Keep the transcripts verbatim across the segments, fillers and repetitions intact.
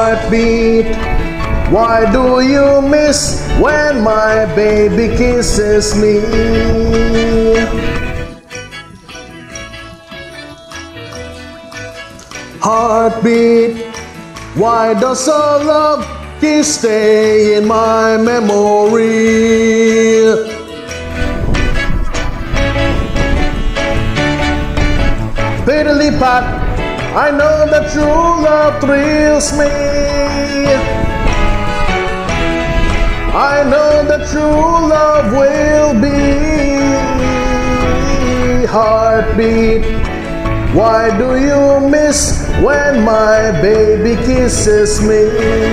Heartbeat, why do you miss when my baby kisses me? Heartbeat, why does our love kiss stay in my memory? Piddly pat, I know that true love thrills me. I know that true love will be. Heartbeat, why do you miss when my baby kisses me?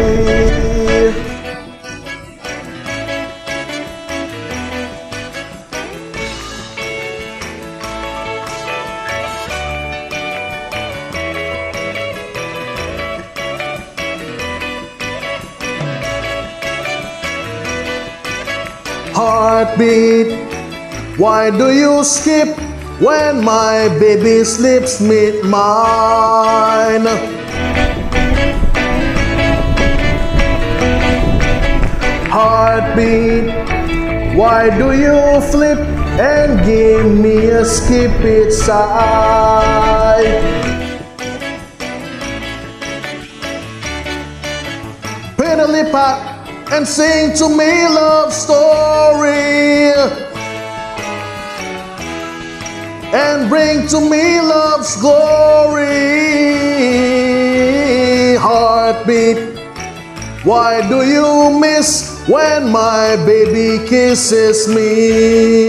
Heartbeat, why do you skip when my baby's lips meet mine? Heartbeat, why do you flip and give me a skip it sigh? Piddly pat and sing to me love story, and bring to me love's glory. Heartbeat, why do you miss when my baby kisses me?